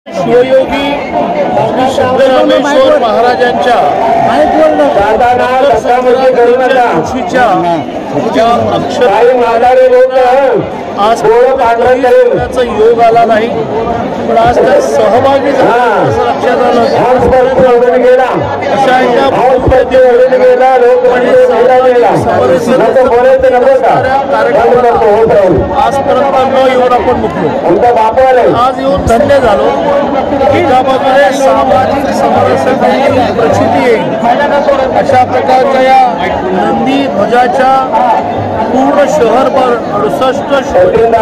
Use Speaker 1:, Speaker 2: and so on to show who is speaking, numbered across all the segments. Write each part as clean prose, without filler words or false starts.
Speaker 1: शिवयोगी सिद्धरामेश्वर महाराजांच्या आज त्याचा योग आला नाही, पण आज त्या सहभागी झाला असं लक्षात आलं। अशा एका आजपर्यंत न येऊन आपण मुकलो, आज येऊन धन्य झालो। एका बाजूने सामाजिक समरसतेची प्रचिती येईल अशा प्रकारच्या या नंदी ध्वजाच्या पूर्ण शहरभर 68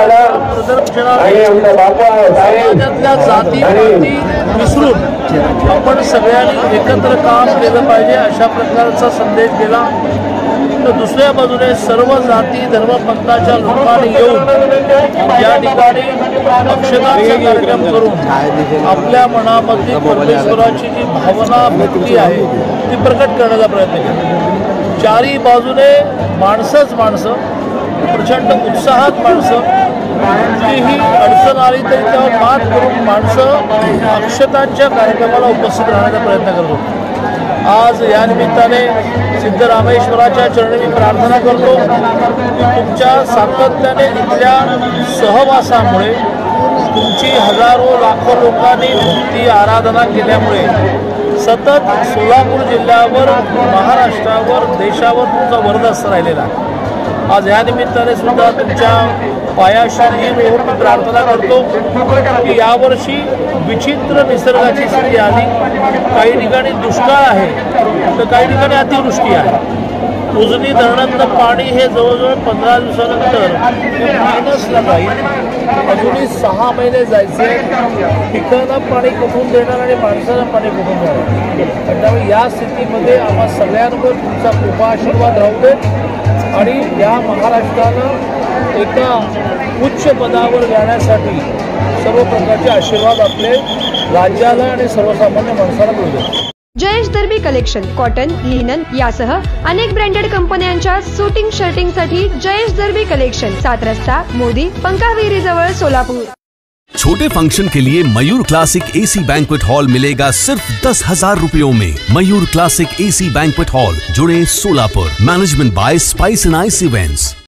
Speaker 1: समाजातल्या जाती पाती विसरून आपण सगळ्यांनी एकत्र काम केलं पाहिजे अशा प्रकारचा संदेश दिला। तर दुसऱ्या बाजूने सर्व जाती धर्म पंथाच्या लोकांनी येऊन या ठिकाणी अक्षतांचा कार्यक्रम करून आपल्या मनामधली परमेश्वराची जी भावना भक्ती आहे ती प्रकट करण्याचा प्रयत्न केला। चारी बाजूने माणसंच माणसं, प्रचंड उत्साहात माणसं, कुठलीही अडचण आली तरी त्यावर मात करून माणसं अक्षतांच्या कार्यक्रमाला उपस्थित राहण्याचा प्रयत्न करत होते। आज या निमित्ताने सिद्धरामेश्वराच्या चरणी मी प्रार्थना करतो की तुमच्या सातत्याने इथल्या सहवासामुळे, तुमची हजारो लाखो लोकांनी भक्ती आराधना केल्यामुळे सतत सोलापूर जिल्ह्यावर, महाराष्ट्रावर, देशावर तुमचा वरदहस्त राहिलेला आहे। आज या निमित्ताने सुद्धा तुमच्या पायाशी येऊन मी प्रार्थना करतो की यावर्षी विचित्र निसर्गाची स्थिती आली। काही ठिकाणी दुष्काळ आहे तर काही ठिकाणी अतिवृष्टी आहे। उजनी धरणातलं पाणी हे जवळजवळ 15 दिवसानंतर मायनसला जाईल। अजूनही 6 महिने जायचे। पिकांना पाणी कुठून देणार आणि माणसाला पाणी कुठून देणार? त्यामुळे या स्थितीमध्ये आम्हा सगळ्यांवर तुमचा कृपा आशीर्वाद राहू दे आणि या महाराष्ट्रानं एका उच्च पदावर जाण्यासाठी सर्व प्रकारचे आशीर्वाद आपले राज्याला आणि सर्वसामान्य माणसाला मिळू दे।
Speaker 2: Jayesh Derby collection cotton, linen यासह अनेक ब्रँडेड कंपन्यांच्या शूटिंग शर्टिंगसाठी जयेश दर्बी कलेक्शन, 7 रस्ता मोदी पंकाविरी जवळ सोलापूर।
Speaker 3: छोटे फंक्शन के लिए Mayur classic AC banquet hall मिलेगा सिर्फ 10,000 रुपयों में। Mayur classic AC banquet hall, जुड़े Solapur. Management by spice and ice events.